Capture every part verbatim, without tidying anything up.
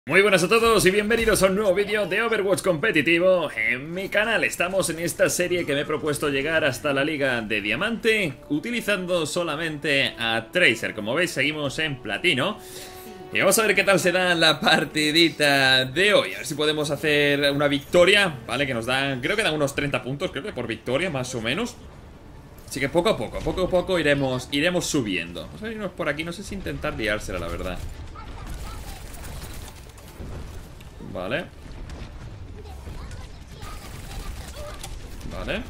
Muy buenas a todos y bienvenidos a un nuevo vídeo de Overwatch competitivo en mi canal. Estamos en esta serie que me he propuesto llegar hasta la Liga de Diamante utilizando solamente a Tracer. Como veis, seguimos en platino. Y vamos a ver qué tal se da la partidita de hoy. A ver si podemos hacer una victoria, ¿vale? Que nos dan, creo que dan unos treinta puntos, creo que por victoria más o menos. Así que poco a poco, poco a poco iremos, iremos subiendo. Vamos a irnos por aquí, no sé si intentar liársela, la verdad. Vale. Vale.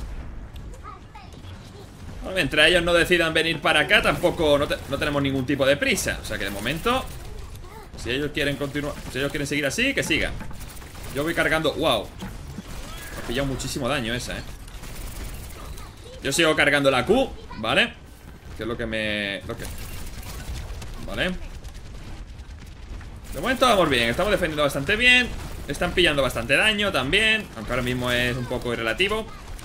Bueno, mientras ellos no decidan venir para acá, tampoco no, te, no tenemos ningún tipo de prisa. O sea que de momento, si ellos quieren continuar, si ellos quieren seguir así, que sigan. Yo voy cargando. Wow. Me ha pillado muchísimo daño esa, eh. Yo sigo cargando la Q, ¿vale? Que es lo que me... Lo que... Vale. De momento vamos bien, estamos defendiendo bastante bien. Están pillando bastante daño también, aunque ahora mismo es un poco irrelativo.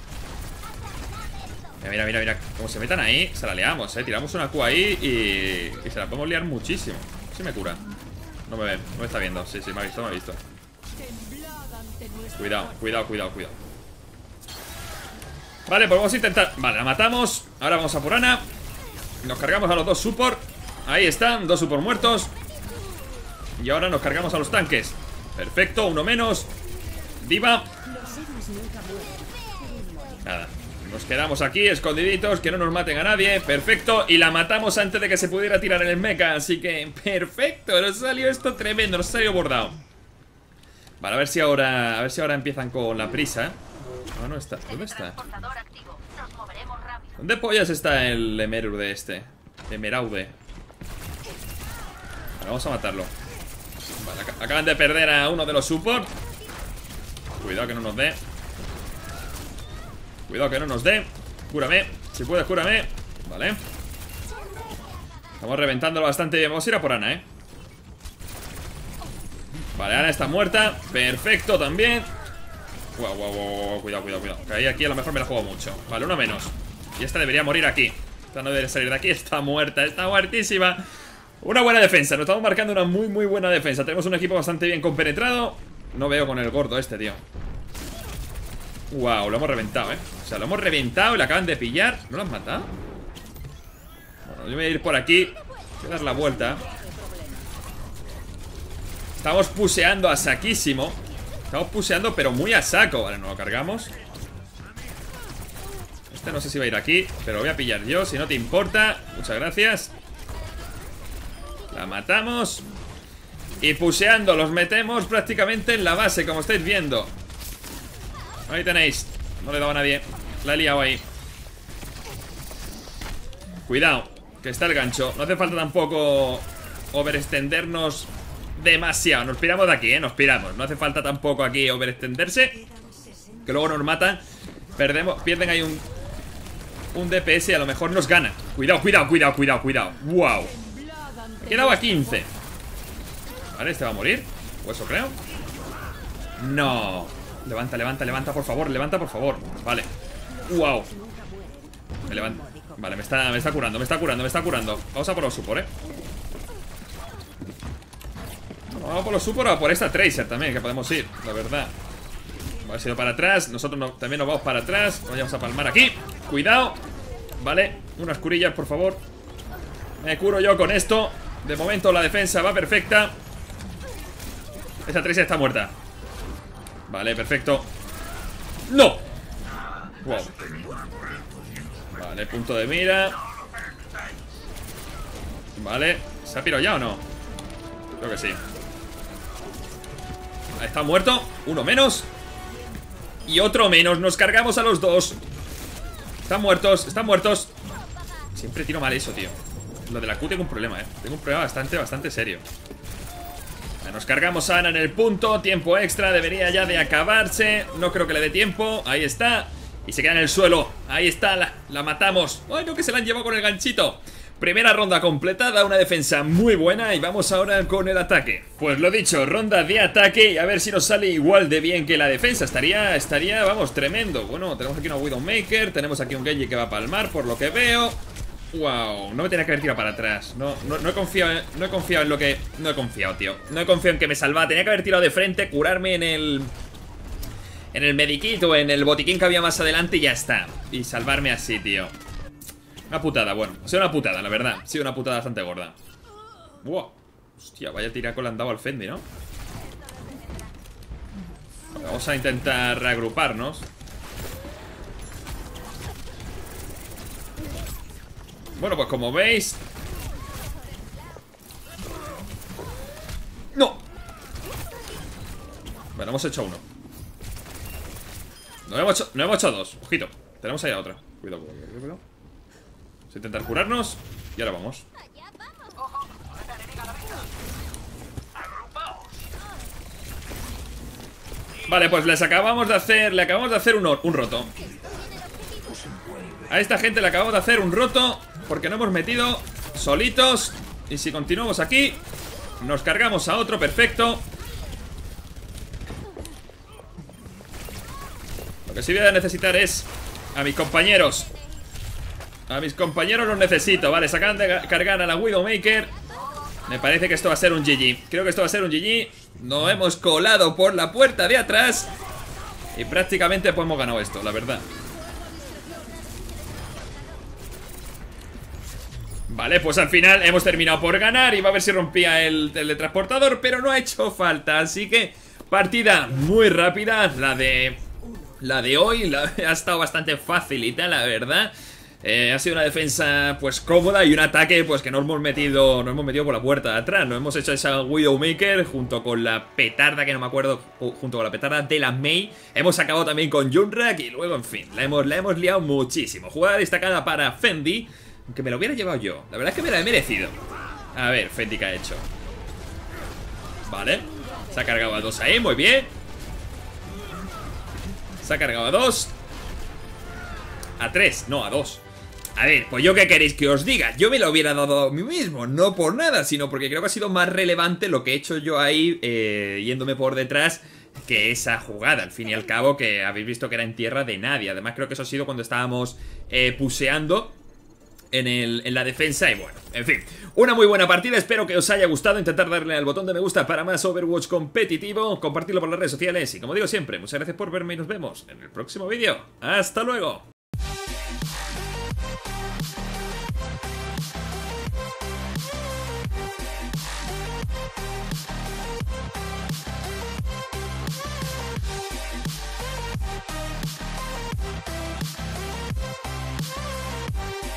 Mira, mira, mira, mira. Como se metan ahí, se la liamos, eh. Tiramos una Q ahí y, y se la podemos liar muchísimo. Si me cura. No me ve, no me está viendo. Sí, sí, me ha visto, me ha visto. Cuidado, cuidado, cuidado, cuidado. Vale, pues vamos a intentar. Vale, la matamos. Ahora vamos a por Ana. Nos cargamos a los dos support. Ahí están, dos support muertos. Y ahora nos cargamos a los tanques. Perfecto, uno menos. Diva. Nada, nos quedamos aquí escondiditos, que no nos maten a nadie. Perfecto, y la matamos antes de que se pudiera tirar en el mecha. Así que, perfecto, nos salió esto tremendo, nos salió bordado. Vale, a ver si ahora A ver si ahora empiezan con la prisa. Ah, no está, ¿dónde está? ¿Dónde pollas está el Emeraude este? Emeraude. Vale, vamos a matarlo. Vale, ac acaban de perder a uno de los support. Cuidado que no nos dé. Cuidado que no nos dé. Cúrame, si puedes, cúrame. Vale. Estamos reventándolo bastante bien. Vamos a ir a por Ana, eh. Vale, Ana está muerta. Perfecto también. Guau, guau, guau, cuidado, cuidado, cuidado. Que ahí aquí a lo mejor me la juego mucho. Vale, uno menos. Y esta debería morir aquí. Esta no debería salir de aquí. Está muerta, está muertísima. Una buena defensa, nos estamos marcando una muy muy buena defensa. Tenemos un equipo bastante bien compenetrado. No veo con el gordo este, tío. Wow, lo hemos reventado, eh. O sea, lo hemos reventado y lo acaban de pillar. ¿No lo han matado? Bueno, yo voy a ir por aquí. Voy a dar la vuelta. Estamos puseando a saquísimo. Estamos puseando pero muy a saco. Vale, nos lo cargamos. Este no sé si va a ir aquí, pero lo voy a pillar yo, si no te importa. Muchas gracias. La matamos. Y puseando, los metemos prácticamente en la base, como estáis viendo. Ahí tenéis. No le daba a nadie. La he liado ahí. Cuidado, que está el gancho. No hace falta tampoco overextendernos demasiado. Nos piramos de aquí, eh, nos piramos. No hace falta tampoco aquí overextenderse, que luego nos matan. Perdemos, pierden ahí un Un D P S y a lo mejor nos gana. Cuidado, cuidado, cuidado, cuidado, cuidado. Wow. Me he quedado a quince. Vale, este va a morir. O eso creo. No. Levanta, levanta, levanta, por favor. Levanta, por favor. Vale. Wow. Me levanta. Vale, me está, me está curando, me está curando, me está curando. Vamos a por los support, eh. Vamos a por los support o a por esta Tracer también, que podemos ir, la verdad. Vale, se va para atrás. Nosotros no, también nos vamos para atrás. Nos vamos a palmar aquí. Cuidado. Vale, unas curillas, por favor. Me curo yo con esto. De momento la defensa va perfecta. Esa Tracer está muerta. Vale, perfecto. ¡No! Wow. Vale, punto de mira. Vale, ¿se ha pirado ya o no? Creo que sí. Está muerto, uno menos. Y otro menos, nos cargamos a los dos. Están muertos, están muertos. Siempre tiro mal eso, tío. Lo de la Q tengo un problema, eh. Tengo un problema bastante, bastante serio. Nos cargamos a Ana en el punto. Tiempo extra, debería ya de acabarse. No creo que le dé tiempo, ahí está. Y se queda en el suelo, ahí está, la, la matamos. Ay, no, que se la han llevado con el ganchito. Primera ronda completada, una defensa muy buena. Y vamos ahora con el ataque. Pues lo dicho, ronda de ataque. Y a ver si nos sale igual de bien que la defensa. Estaría, estaría, vamos, tremendo. Bueno, tenemos aquí una Widowmaker. Tenemos aquí un Genji que va a palmar, por lo que veo. Wow, no me tenía que haber tirado para atrás. No, no, no he confiado en, no he confiado en lo que... No he confiado, tío. No he confiado en que me salvaba. Tenía que haber tirado de frente, curarme en el... En el medikit o en el botiquín que había más adelante y ya está. Y salvarme así, tío. Una putada, bueno. Ha sido una putada, la verdad. Ha sido una putada bastante gorda. Wow. Hostia, vaya tiraco le han dado al Fendi, ¿no? Vamos a intentar reagruparnos. Bueno, pues como veis... ¡No! Bueno, hemos hecho uno. No hemos hecho, no hemos hecho dos. Ojito, tenemos ahí a otra. Cuidado, cuidado, cuidado. Vamos a intentar curarnos. Y ahora vamos. Vale, pues les acabamos de hacer... Le acabamos de hacer un, un roto. A esta gente le acabamos de hacer un roto porque no hemos metido solitos. Y si continuamos aquí, nos cargamos a otro, perfecto. Lo que sí voy a necesitar es a mis compañeros. A mis compañeros los necesito. Vale, se acaban de cargar a la Widowmaker. Me parece que esto va a ser un G G. Creo que esto va a ser un G G. Nos hemos colado por la puerta de atrás y prácticamente pues hemos ganado esto, la verdad. Vale, pues al final hemos terminado por ganar. Iba a ver si rompía el teletransportador, pero no ha hecho falta. Así que partida muy rápida. La de... La de hoy la, ha estado bastante facilita, la verdad. eh, Ha sido una defensa pues cómoda y un ataque pues que no hemos metido No hemos metido por la puerta de atrás. Nos hemos hecho esa Widowmaker junto con la petarda, que no me acuerdo, junto con la petarda de la Mei. Hemos acabado también con Junrak y luego, en fin, la hemos, la hemos liado muchísimo. Jugada destacada para Fendi, aunque me lo hubiera llevado yo. La verdad es que me la he merecido. A ver, Fendi, ¿qué ha hecho? Vale, se ha cargado a dos ahí, muy bien. Se ha cargado a dos. A tres, no, a dos. A ver, pues yo qué queréis que os diga. Yo me lo hubiera dado a mí mismo, no por nada, sino porque creo que ha sido más relevante lo que he hecho yo ahí, eh, yéndome por detrás, que esa jugada, al fin y al cabo, que habéis visto que era en tierra de nadie. Además creo que eso ha sido cuando estábamos eh, puseando en, el, en la defensa. Y bueno, en fin, una muy buena partida. Espero que os haya gustado. Intentar darle al botón de me gusta para más Overwatch competitivo, compartirlo por las redes sociales y, como digo siempre, muchas gracias por verme y nos vemos en el próximo vídeo. ¡Hasta luego!